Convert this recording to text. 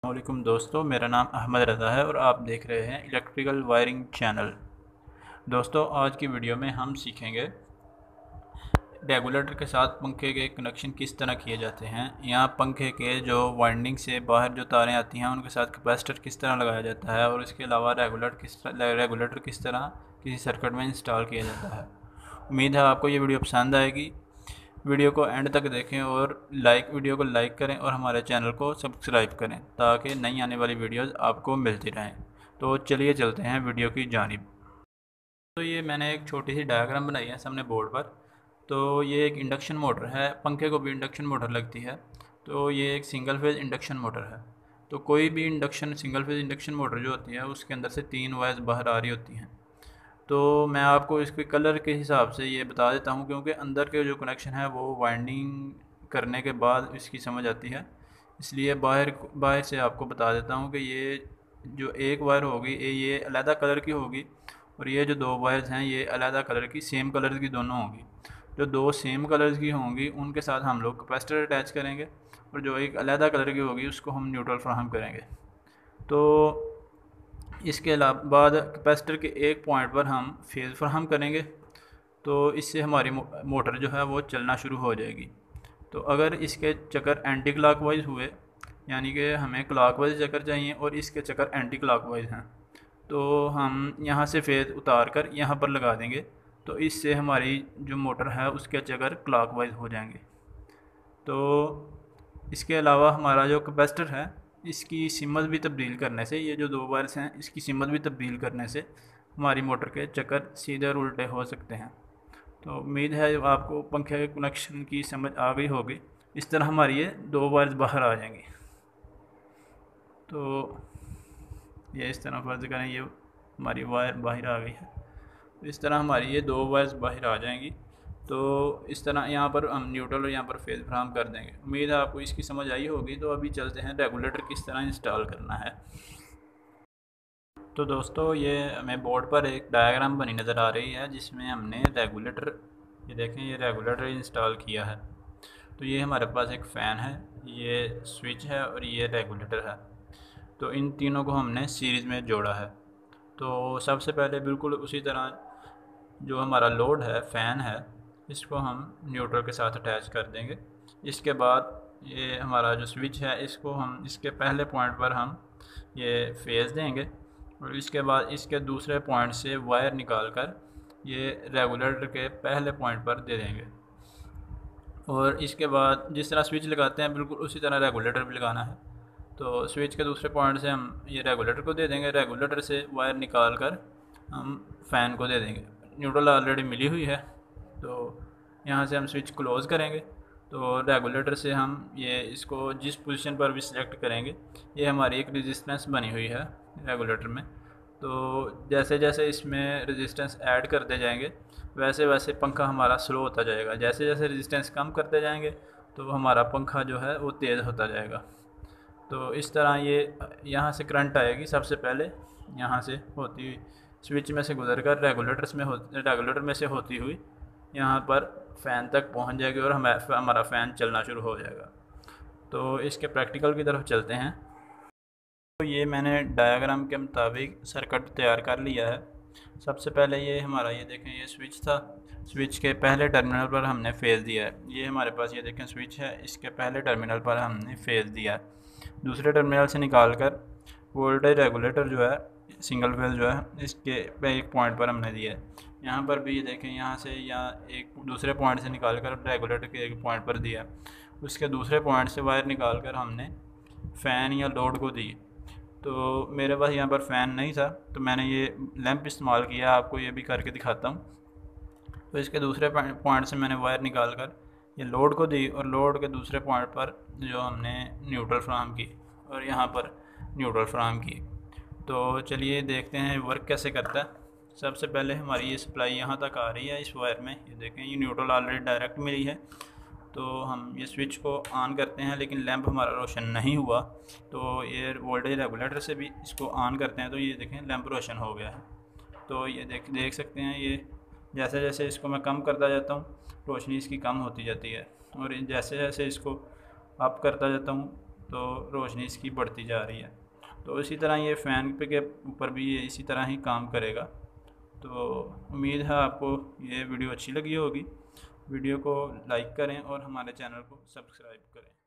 वालेकुम दोस्तों, मेरा नाम अहमद रज़ा है और आप देख रहे हैं इलेक्ट्रिकल वायरिंग चैनल। दोस्तों, आज की वीडियो में हम सीखेंगे रेगुलेटर के साथ पंखे के कनेक्शन किस तरह किए जाते हैं। यहाँ पंखे के जो वाइंडिंग से बाहर जो तारें आती हैं उनके साथ कैपेसिटर किस तरह लगाया जाता है और इसके अलावा रेगुलेटर किस तरह किसी सर्किट में इंस्टॉल किया जाता है। उम्मीद है आपको ये वीडियो पसंद आएगी। वीडियो को एंड तक देखें और वीडियो को लाइक करें और हमारे चैनल को सब्सक्राइब करें ताकि नई आने वाली वीडियोस आपको मिलती रहें। तो चलिए चलते हैं वीडियो की जानिब। तो ये मैंने एक छोटी सी डायग्राम बनाई है सामने बोर्ड पर। तो ये एक इंडक्शन मोटर है, पंखे को भी इंडक्शन मोटर लगती है। तो ये एक सिंगल फेज़ इंडक्शन मोटर है। तो कोई भी सिंगल फेज़ इंडक्शन मोटर जो होती है उसके अंदर से 3 वायर्स बाहर आ रही होती हैं। तो मैं आपको इसके कलर के हिसाब से ये बता देता हूँ, क्योंकि अंदर के जो कनेक्शन है वो वाइंडिंग करने के बाद इसकी समझ आती है। इसलिए बाहर बाहर से आपको बता देता हूँ कि ये जो एक वायर होगी ये अलहदा कलर की होगी और ये जो 2 वायर्स हैं ये अलहदा कलर की, सेम कलर की दोनों होंगी। जो 2 सेम कलर्स की होंगी उनके साथ हम लोग कैपेसिटर अटैच करेंगे और जो एक अलहदा कलर की होगी उसको हम न्यूट्रल फ्राहम करेंगे। तो इसके अलावा बाद कैपेसिटर के एक पॉइंट पर हम फेज़ फ्राहम करेंगे। तो इससे हमारी मोटर जो है वो चलना शुरू हो जाएगी। तो अगर इसके चक्कर एंटी क्लॉकवाइज हुए, यानी कि हमें क्लॉकवाइज चक्कर चाहिए और इसके चक्कर एंटी क्लॉकवाइज हैं, तो हम यहाँ से फेज़ उतार कर यहाँ पर लगा देंगे। तो इससे हमारी जो मोटर है उसके चक्कर क्लॉकवाइज हो जाएंगे। तो इसके अलावा हमारा जो कैपेसिटर है इसकी सिमत भी तब्दील करने से, ये जो 2 वायर्स हैं इसकी सिमत भी तब्दील करने से हमारी मोटर के चक्कर सीधे और उल्टे हो सकते हैं। तो उम्मीद है आपको पंखे के कनेक्शन की समझ आ गई होगी। इस तरह हमारी ये 2 वायर्स बाहर आ जाएंगी। तो ये इस तरह फ़र्ज़ करें ये हमारी वायर बाहर आ गई है, तो इस तरह हमारी ये 2 वायर्स बाहर आ जाएंगी। तो इस तरह यहाँ पर हम न्यूट्रल और यहाँ पर फेज़ फ्राहम कर देंगे। उम्मीद है आपको इसकी समझ आई होगी। तो अभी चलते हैं रेगुलेटर किस तरह इंस्टॉल करना है। तो दोस्तों, ये हमें बोर्ड पर एक डायग्राम बनी नज़र आ रही है जिसमें हमने रेगुलेटर, ये देखें, ये रेगुलेटर इंस्टॉल किया है। तो ये हमारे पास एक फ़ैन है, ये स्विच है और ये रेगुलेटर है। तो इन तीनों को हमने सीरीज़ में जोड़ा है। तो सबसे पहले बिल्कुल उसी तरह जो हमारा लोड है, फ़ैन है, इसको हम न्यूट्रल के साथ अटैच कर देंगे। इसके बाद ये हमारा जो स्विच है इसको हम इसके पहले पॉइंट पर हम ये फेज़ देंगे और इसके बाद इसके दूसरे पॉइंट से वायर निकाल कर ये रेगुलेटर के पहले पॉइंट पर दे देंगे। और इसके बाद जिस तरह स्विच लगाते हैं बिल्कुल उसी तरह रेगुलेटर भी लगाना है। तो स्विच के दूसरे पॉइंट से हम ये रेगुलेटर को दे देंगे, रेगुलेटर से वायर निकाल कर हम फ़ैन को दे देंगे। न्यूट्रल ऑलरेडी मिली हुई है, तो यहाँ से हम स्विच क्लोज़ करेंगे। तो रेगुलेटर से हम ये इसको जिस पोजीशन पर भी सिलेक्ट करेंगे, ये हमारी एक रेजिस्टेंस बनी हुई है रेगुलेटर में। तो जैसे जैसे इसमें रेजिस्टेंस ऐड करते जाएंगे वैसे वैसे पंखा हमारा स्लो होता जाएगा। जैसे जैसे रेजिस्टेंस कम करते जाएंगे तो हमारा पंखा जो है वो तेज़ होता जाएगा। तो इस तरह ये यहाँ से करंट आएगी सबसे पहले, यहाँ से होती हुई स्विच में से गुजर कर रेगुलेटर में से होती हुई यहाँ पर फ़ैन तक पहुँच जाएगी और हमारा फ़ैन चलना शुरू हो जाएगा। तो इसके प्रैक्टिकल की तरफ चलते हैं। तो ये मैंने डायग्राम के मुताबिक सर्किट तैयार कर लिया है। सबसे पहले ये हमारा, ये देखें, ये स्विच था। स्विच के पहले टर्मिनल पर हमने फेज़ दिया है। ये हमारे पास, ये देखें, स्विच है, इसके पहले टर्मिनल पर हमने फेज़ दिया है। दूसरे टर्मिनल से निकाल कर वोल्टेज रेगुलेटर जो है, सिंगल फेज़ जो है, इसके एक पॉइंट पर हमने दिया है। यहाँ पर भी ये देखें, यहाँ से एक दूसरे पॉइंट से निकाल कर रेगुलेटर के एक पॉइंट पर दिया। उसके दूसरे पॉइंट से वायर निकाल कर हमने फ़ैन या लोड को दी। तो मेरे पास यहाँ पर फ़ैन नहीं था तो मैंने ये लैंप इस्तेमाल किया, आपको ये भी करके दिखाता हूँ। तो इसके दूसरे पॉइंट से मैंने वायर निकाल कर ये लोड को दी और लोड के दूसरे पॉइंट पर जो हमने न्यूट्रल फ्राहम की और यहाँ पर न्यूट्रल फ्राहम की। तो चलिए देखते हैं वर्क कैसे करता है। सबसे पहले हमारी ये सप्लाई यहाँ तक आ रही है इस वायर में, ये देखें, ये न्यूट्रल ऑलरेडी डायरेक्ट मिली है। तो हम ये स्विच को ऑन करते हैं लेकिन लैंप हमारा रोशन नहीं हुआ। तो ये वोल्टेज रेगुलेटर से भी इसको ऑन करते हैं तो ये देखें लैंप रोशन हो गया है। तो ये देख सकते हैं, ये जैसे जैसे इसको मैं कम करता जाता हूँ रोशनी इसकी कम होती जाती है और जैसे जैसे इसको अप करता जाता हूँ तो रोशनी इसकी बढ़ती जा रही है। तो इसी तरह ये फ़ैन पे के ऊपर भी ये इसी तरह ही काम करेगा। तो उम्मीद है आपको ये वीडियो अच्छी लगी होगी। वीडियो को लाइक करें और हमारे चैनल को सब्सक्राइब करें।